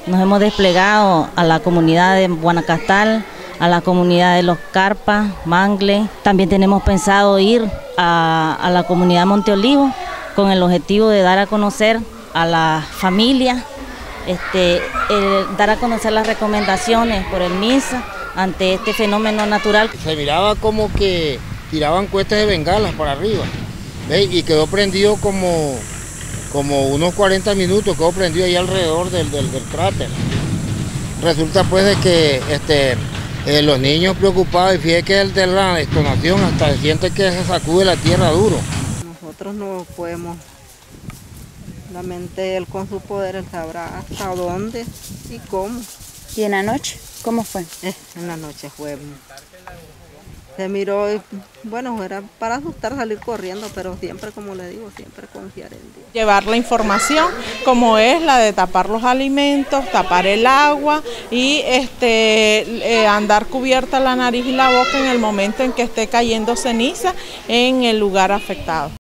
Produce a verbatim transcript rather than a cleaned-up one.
Nos hemos desplegado a la comunidad de Guanacastal, a la comunidad de Los Carpas, Mangle. También tenemos pensado ir a, a la comunidad Monte Olivo con el objetivo de dar a conocer a las familias, este, el, dar a conocer las recomendaciones por el MINSA ante este fenómeno natural. Se miraba como que tiraban cohetes de bengalas para arriba, ¿ve? Y quedó prendido como, como unos cuarenta minutos, quedó prendido ahí alrededor del, del, del cráter. Resulta pues de que este, eh, los niños preocupados, y fíjate que el de la detonación hasta se siente que se sacude la tierra duro. Nosotros no podemos, solamente él con su poder, él sabrá hasta dónde y cómo. ¿Y en la noche? ¿Cómo fue? Eh, en la noche fue, se miró y bueno, era para asustar salir corriendo, pero siempre, como le digo, siempre confiar en Dios. Llevar la información como es la de tapar los alimentos, tapar el agua y este, eh, andar cubierta la nariz y la boca en el momento en que esté cayendo ceniza en el lugar afectado.